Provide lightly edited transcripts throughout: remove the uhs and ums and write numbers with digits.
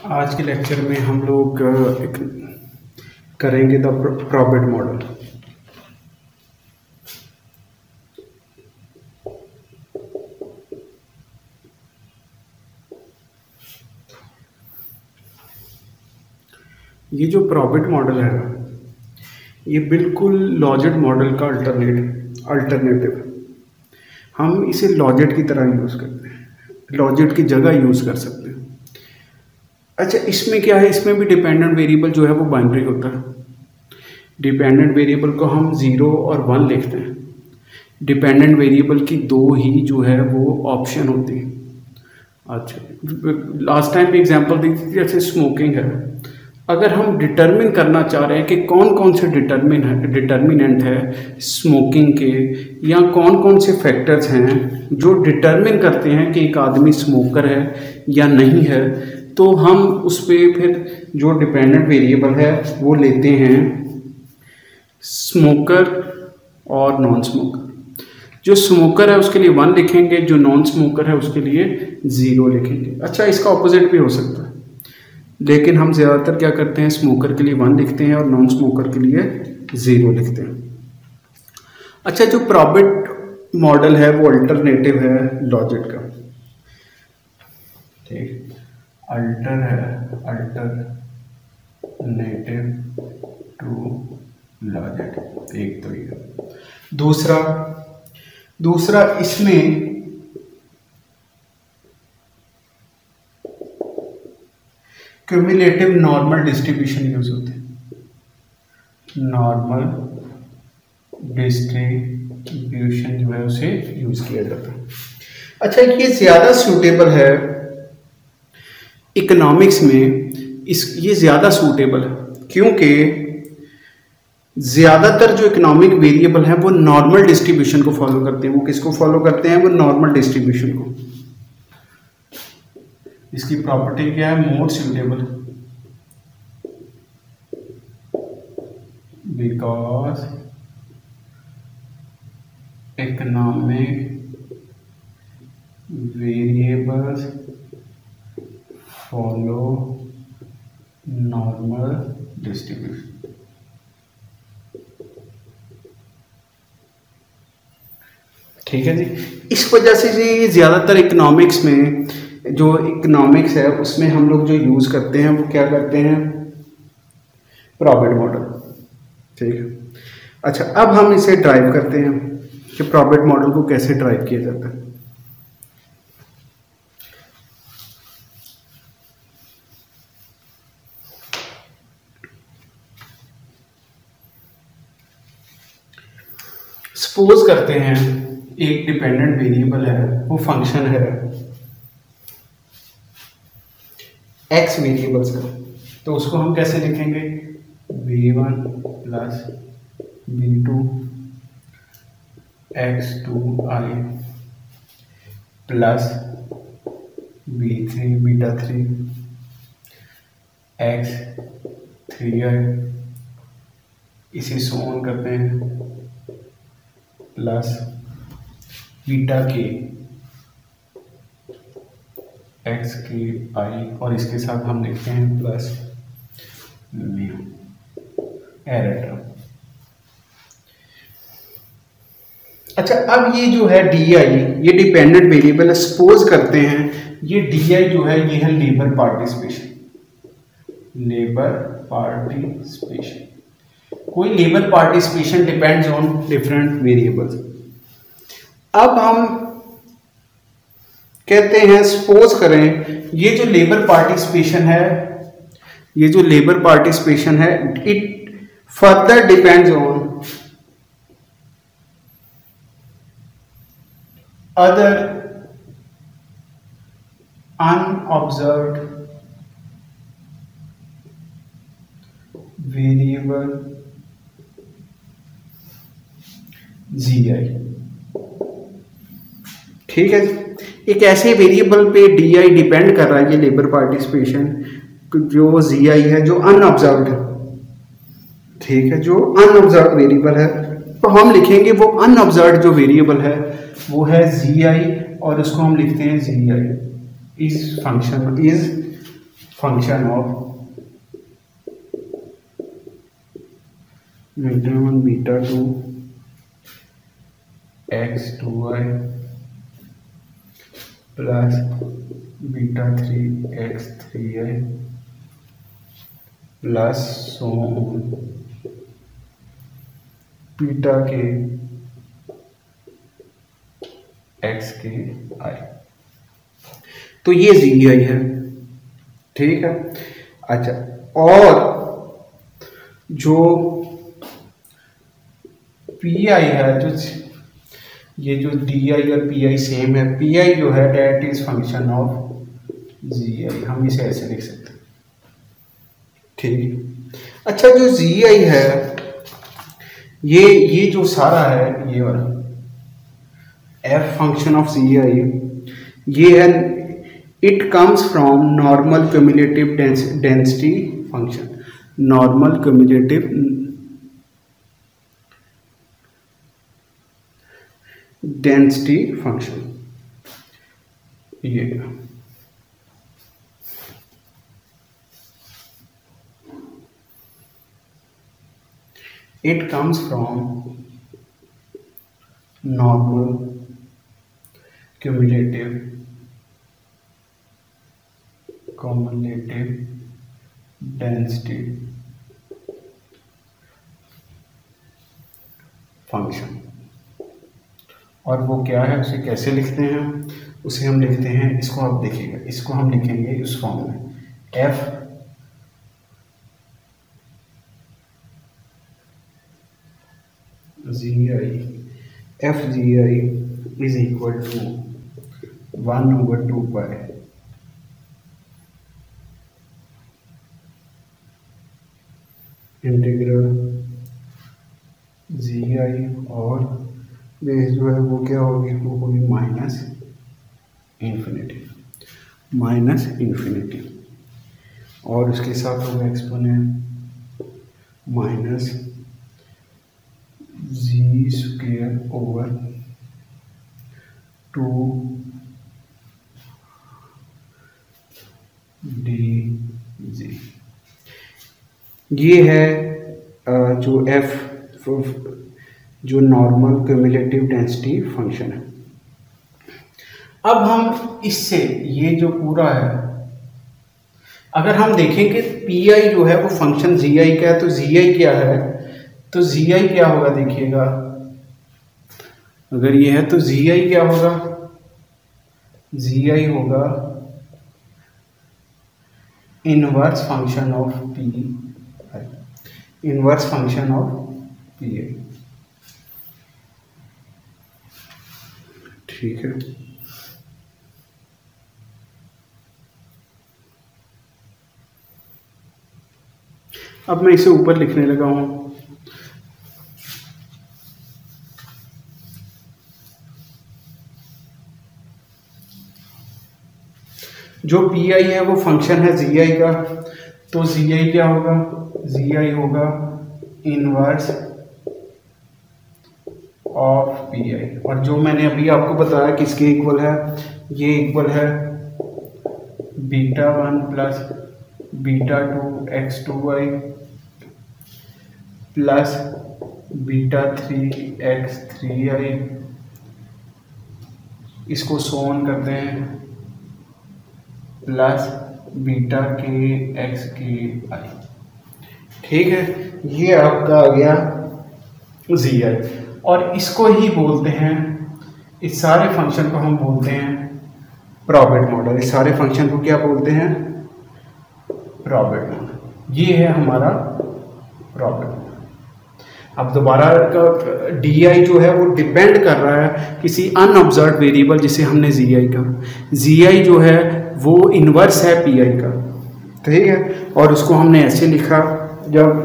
आज के लेक्चर में हम लोग करेंगे द प्रॉबिट मॉडल। ये जो प्रॉबिट मॉडल है ये बिल्कुल लॉजिट मॉडल का अल्टरनेटिव। हम इसे लॉजिट की तरह यूज़ करते हैं, लॉजिट की जगह यूज़ कर सकते हैं। अच्छा, इसमें क्या है, इसमें भी डिपेंडेंट वेरिएबल जो है वो बाइनरी होता है। डिपेंडेंट वेरिएबल को हम 0 और 1 लिखते हैं। डिपेंडेंट वेरिएबल की दो ही जो है वो ऑप्शन होती है। अच्छा, लास्ट टाइम भी एग्जांपल दी थी, जैसे स्मोकिंग है। अगर हम डिटरमिन करना चाह रहे हैं कि कौन कौन से डिटर्मिनेंट है स्मोकिंग के, या कौन कौन से फैक्टर्स हैं जो डिटरमिन करते हैं कि एक आदमी स्मोकर है या नहीं है, तो हम उस पर फिर जो डिपेंडेंट वेरिएबल है वो लेते हैं स्मोकर और नॉन स्मोकर। जो स्मोकर है उसके लिए 1 लिखेंगे, जो नॉन स्मोकर है उसके लिए 0 लिखेंगे। अच्छा, इसका ऑपोजिट भी हो सकता है, लेकिन हम ज़्यादातर क्या करते हैं, स्मोकर के लिए 1 लिखते हैं और नॉन स्मोकर के लिए 0 लिखते हैं। अच्छा, जो प्रॉबिट मॉडल है वो अल्टरनेटिव है लॉजिट का। ठीक, अल्टरनेटिव टू लॉजिट, एक तो ये। दूसरा इसमें क्यूमुलेटिव नॉर्मल डिस्ट्रीब्यूशन यूज होते हैं। नॉर्मल डिस्ट्रीब्यूशन जो है उसे यूज किया जाता है। अच्छा, ये ज्यादा सूटेबल है इकोनॉमिक्स में, ये ज्यादा सूटेबल है क्योंकि ज्यादातर जो इकोनॉमिक वेरिएबल है वो नॉर्मल डिस्ट्रीब्यूशन को फॉलो करते हैं। वो किसको फॉलो करते हैं? वो नॉर्मल डिस्ट्रीब्यूशन को। इसकी प्रॉपर्टी क्या है? More suitable, because economic variables follow normal distribution. ठीक है जी, इस वजह से जी ज़्यादातर इकोनॉमिक्स में, जो इकोनॉमिक्स है उसमें हम लोग जो यूज़ करते हैं वो क्या करते हैं? Probit model. ठीक है। अच्छा, अब हम इसे ड्राइव करते हैं कि प्रॉबिट मॉडल को कैसे ड्राइव किया जाता है। सपोज करते हैं एक डिपेंडेंट वेरिएबल है, वो फंक्शन है x वेरिएबल्स का, तो उसको हम कैसे लिखेंगे? v1 plus v2 x2i plus v3 beta 3 x3i, इसे सोन करते हैं, प्लस बीटा के एक्स के आई, और इसके साथ हम लिखते हैं प्लस म्यू एरर टर्म। अच्छा, अब ये जो है डी आई, ये डिपेंडेंट वेरिएबल है। सपोज करते हैं ये डी आई जो है ये है लेबर पार्टिसिपेशन। कोई labour participation depends on different variables. अब हम कहते हैं, सपोज करें ये जो लेबर पार्टिसिपेशन है, it further depends on other unobserved variable GI। ठीक है, एक ऐसे वेरिएबल पे DI डिपेंड कर रहा है, ये लेबर पार्टिसिपेशन जो GI है, जो अनऑब्जर्व्ड है। ठीक है, जो अनऑब्जर्व्ड वेरिएबल है, तो हम लिखेंगे वो अनऑब्जर्व्ड जो वेरिएबल है वो है GI, और उसको हम लिखते हैं GI is function is function of beta 1 beta 2 x2y plus beta 3 x3y plus so on beta के x के i। तो ये GI है, ठीक है। अच्छा, और जो PI है, जो ये जो DI और PI सेम है, PI जो है that is function of GI, हम इसे ऐसे लिख सकते हैं, ठीक। अच्छा, जो GI है ये जो सारा है, ये वाला F फंक्शन ऑफ GI ये है, it comes from normal cumulative density function, normal cumulative density function, ये it comes from normal cumulative density function. और वो क्या है, उसे कैसे लिखते हैं? उसे हम लिखते हैं, इसको आप देखिएगा, इसको हम लिखेंगे इस फॉर्म में, F GI is equal to 1/2 pi integral GI, और बेस जो है वो क्या होगी, वो होगी माइनस इन्फिनिटी, और उसके साथ होगा एक्सपोनेंट माइनस g²/2dg। ये है जो F जो नॉर्मल क्यूमुलेटिव डेंसिटी फंक्शन है। अब हम इससे ये जो पूरा है, अगर हम देखें कि PI जो है वो फंक्शन GI का है, तो GI क्या है, तो GI क्या होगा, देखिएगा, अगर ये है तो GI क्या होगा, GI होगा inverse function of PI, inverse function of PI, ठीक है। अब मैं इसे ऊपर लिखने लगा हूं, जो PI है वो फंक्शन है GI का, तो GI क्या होगा, GI होगा इनवर्स ऑफ PI, और जो मैंने अभी आपको बताया किसके इक्वल है, ये इक्वल है beta 1 plus beta 2 x2y plus beta 3 x3y, इसको सोन करते हैं, प्लस बीटा के x के i, ठीक है। ये आपका आ गया GI, और इसको ही बोलते हैं, इस सारे फंक्शन को हम बोलते हैं प्रॉबेट मॉडल। इस सारे फंक्शन को क्या बोलते हैं, प्रॉबेट मॉडल। ये है हमारा प्रॉबेट मॉडल। अब दोबारा DI जो है वो डिपेंड कर रहा है किसी अनऑब्जर्व वेरिएबल, जिसे हमने GI का, GI जो है वो इनवर्स है PI का, ठीक है। और उसको हमने ऐसे लिखा, जब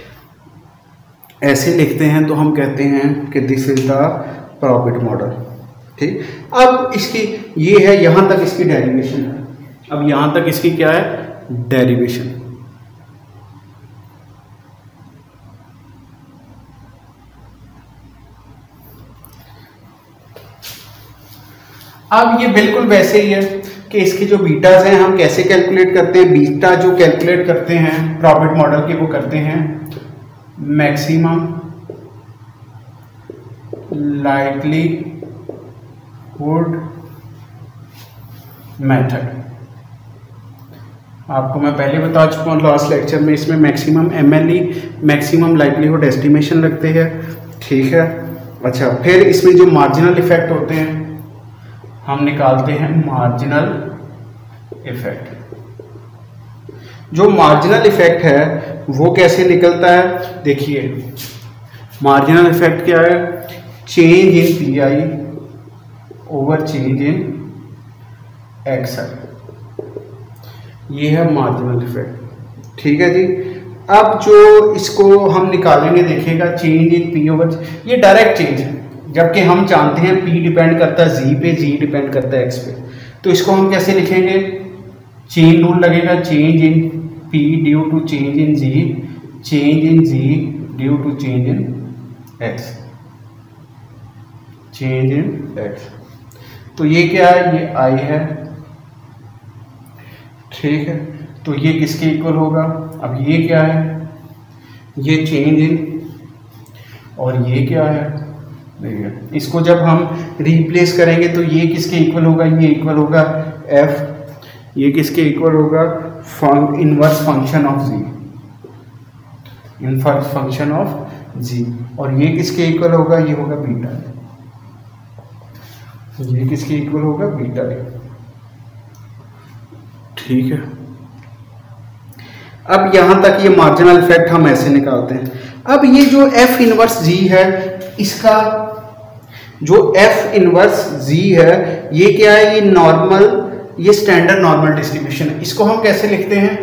ऐसे लिखते हैं तो हम कहते हैं कि this is the probit model, ठीक। अब इसकी ये है, यहाँ तक इसकी डेरिवेशन है। अब यहाँ तक इसकी क्या है, डेरिवेशन। अब ये बिल्कुल वैसे ही है, कि इसके जो बीटाज हैं हम कैसे कैलकुलेट करते हैं। बीटा जो कैलकुलेट करते हैं प्रॉफिट मॉडल के, वो करते हैं मैक्सिमम लाइक्लीहुड मेथड। आपको मैं पहले बता चुका हूँ लास्ट लेक्चर में, इसमें maximum MLE maximum likelihood estimation लगते हैं, ठीक है। अच्छा, फिर इसमें जो मार्जिनल इफेक्ट होते हैं हम निकालते हैं मार्जिनल इफेक्ट। जो मार्जिनल इफेक्ट है वो कैसे निकलता है, देखिए मार्जिनल इफेक्ट क्या है, change in PI over change in XI, ये है मार्जिनल इफेक्ट, ठीक है जी। अब जो इसको हम निकालेंगे, देखिएगा चेंज इन P ओवर, ये डायरेक्ट चेंज है, जबकि हम जानते हैं P डिपेंड करता है Z पे, Z डिपेंड करता है X पे। तो इसको हम कैसे लिखेंगे, चेन रूल लगेगा, change in P due to change in Z, change in Z due to change in X, change in X। तो ये क्या है, ये I है, ठीक है। तो ये किसके इक्वल होगा, अब ये क्या है, ये चेंज इन, और ये क्या है, देखिए इसको जब हम रिप्लेस करेंगे तो ये किसके इक्वल होगा, ये इक्वल होगा F, ये किसके इक्वल होगा, inverse function of Z, inverse function of Z। और ये किसके इक्वल होगा, ये होगा बीटा, ये किसके इक्वल होगा, बीटा, ठीक है। अब यहां तक ये मार्जिनल इफेक्ट हम ऐसे निकालते हैं। अब ये जो F इनवर्स G है, इसका जो F इनवर्स G है ये क्या है, ये नॉर्मल, ये स्टैंडर्ड नॉर्मल डिस्ट्रीब्यूशन है। इसको हम कैसे लिखते हैं,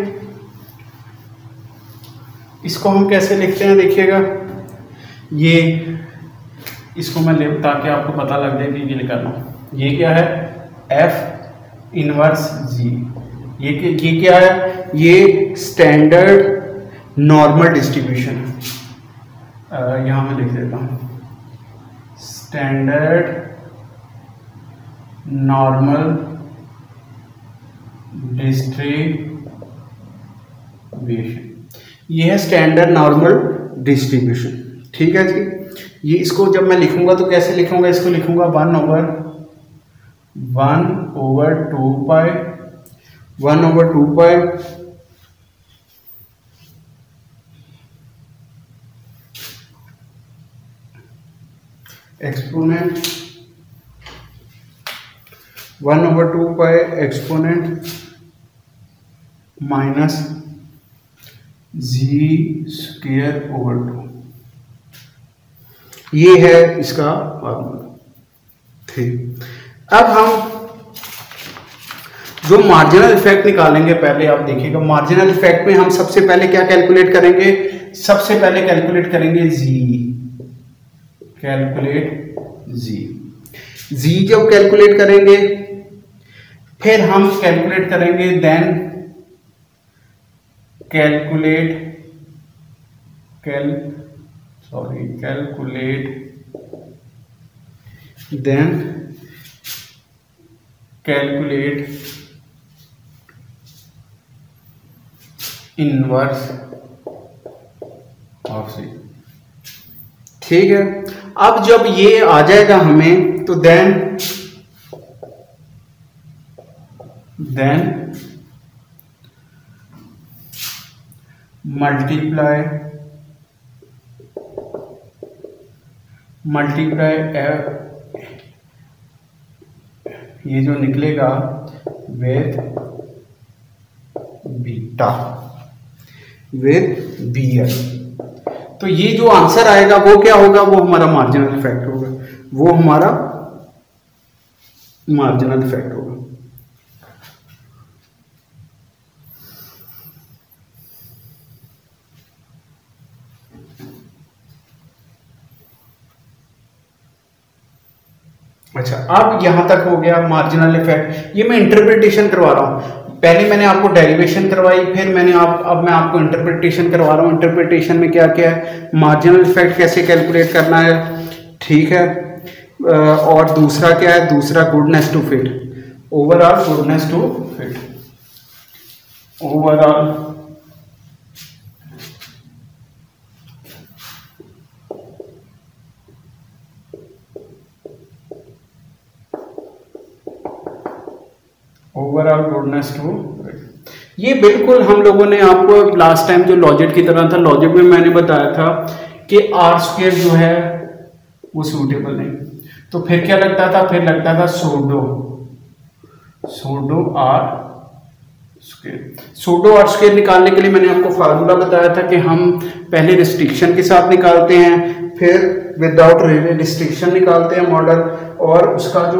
इसको हम कैसे लिखते हैं, देखिएगा ये, इसको मैं ले ताकि आपको पता लग जाए कि ये लिखा रहा हूं। ये क्या है, F इनवर्स G, ये क्या है, ये स्टैंडर्ड नॉर्मल डिस्ट्रीब्यूशन है। यहां मैं लिख देता हूं, स्टैंडर्ड नॉर्मल डिस्ट्रीब्यूशन, ये है स्टैंडर्ड नॉर्मल डिस्ट्रीब्यूशन, ठीक है जी। ये इसको जब मैं लिखूंगा तो कैसे लिखूंगा, इसको लिखूंगा 1/2 एक्सपोनेंट 1/2 एक्सपोनेंट माइनस G²/2, ये है इसका फॉर्मूला, ठीक। अब हम जो मार्जिनल इफेक्ट निकालेंगे, पहले आप देखिएगा मार्जिनल इफेक्ट में हम सबसे पहले क्या कैलकुलेट करेंगे, सबसे पहले कैलकुलेट करेंगे G, कैलकुलेट G जब कैलकुलेट करेंगे फिर हम कैलकुलेट करेंगे then calculate then calculate inverse of C, ठीक है। अब जब ये आ जाएगा हमें तो देन मल्टीप्लाई ये जो निकलेगा विथ बीटा विथ BI, तो ये जो आंसर आएगा वो क्या होगा, वो हमारा मार्जिनल इफेक्ट होगा, वो हमारा मार्जिनल इफेक्ट होगा। अच्छा, अब यहां तक हो गया मार्जिनल इफेक्ट। ये मैं इंटरप्रिटेशन करवा रहा हूं, पहले मैंने आपको डेरिवेशन करवाई, फिर अब मैं आपको इंटरप्रिटेशन करवा रहा हूं। इंटरप्रिटेशन में क्या क्या है, मार्जिनल इफेक्ट कैसे कैलकुलेट करना है, ठीक है। और दूसरा क्या है, दूसरा goodness to fit, overall goodness to fit, overall goodness to fit. ये बिल्कुल हम लोगों ने आपको लास्ट टाइम जो लॉजिट की तरह था, लॉजिट में मैंने बताया था कि आर स्क्वायर जो है वो सूटेबल नहीं, तो फिर क्या लगता था, फिर लगता था pseudo R square. Pseudo R square निकालने के लिए मैंने आपको फार्मूला बताया था कि हम पहले रिस्ट्रिक्शन के साथ निकालते हैं, फिर विदाउट रिस्ट्रिक्शन निकालते हैं मॉडल, और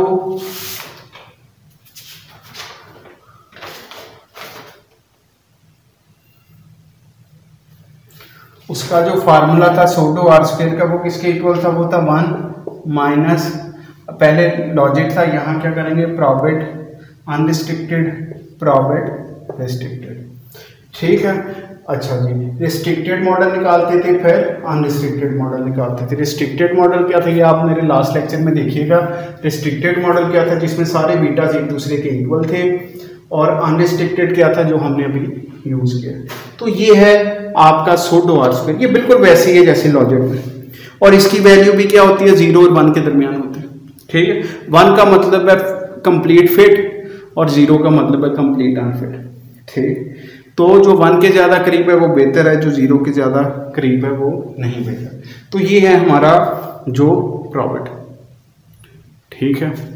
उसका जो फार्मूला था सूडो आर स्क्वायर का, वो किसके इक्वल था, वो था 1 माइनस, पहले लॉजिक था, यहाँ क्या करेंगे, प्रोबेट अनरिस्ट्रिक्टेड, प्रोबेट रिस्ट्रिक्टेड, ठीक है। अच्छा जी, रिस्ट्रिक्टेड मॉडल निकालते थे, फिर अनरिस्ट्रिक्टेड मॉडल निकालते थे। रिस्ट्रिक्टेड मॉडल क्या था, ये आप मेरे लास्ट लेक्चर में देखिएगा। रिस्ट्रिक्टेड मॉडल क्या था, जिसमें सारे बीटाज एक दूसरे के इक्वल थे, और अनरिस्ट्रिक्टेड क्या था, जो हमने अभी यूज किया। तो ये है आपका सूडो आर स्क्वायर, ये बिल्कुल वैसे ही है जैसे लॉजिक में, और इसकी वैल्यू भी क्या होती है, 0 और 1 के दरमियान होती है, ठीक है। 1 का मतलब है कंप्लीट फिट और 0 का मतलब है कंप्लीट अनफिट, ठीक। तो जो 1 के ज़्यादा करीब है वो बेहतर है, जो 0 के ज़्यादा करीब है वो नहीं बेहतर। तो ये है हमारा जो प्रॉफिट, ठीक है।